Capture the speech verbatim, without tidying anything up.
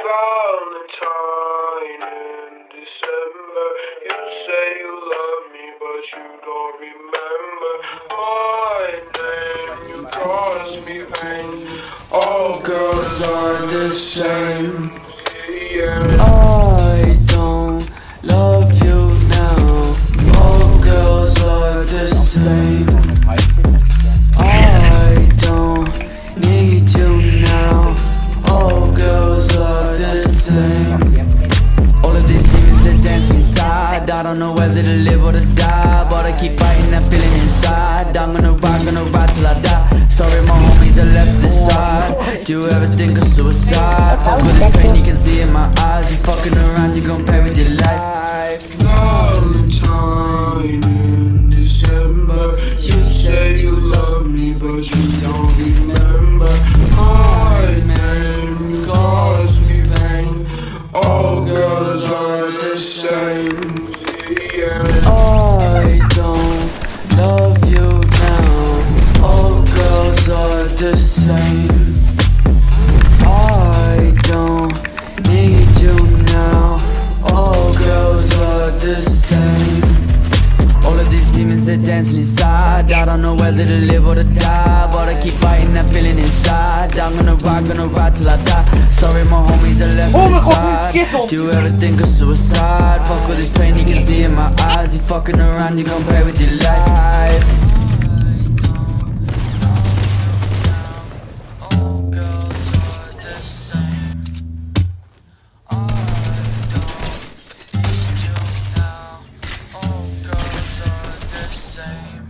Valentine in December. You say you love me, but you don't remember my name. You cause me pain. All girls are the same. Yeah. I don't love you now. All girls are the same. I don't need you now. All girls are the same. All of these demons that dance inside, I don't know whether to live or to die, but I keep fighting that feeling inside. I'm gonna ride, gonna ride till I die. Sorry my homies are left this side. Do you ever think of suicide? Fuck with this pain you can see in my eyes. You fucking around, you gon' pay with your life. Valentine in December. You say you love me, but you don't remember my name. You cause me pain. All girls are the same. Yeah. I don't love you now. All girls are the same. I don't need you now. All girls are the same. All of these demons that dancing inside, I don't know whether to live or to die, but I keep fighting that feeling inside. I'm gonna ride, gonna ride till I die. Sorry my homies are left inside. Do you ever think of suicide? Fuck with this pain you can see in my eyes. You fucking around, you gon' pay with your life. Same.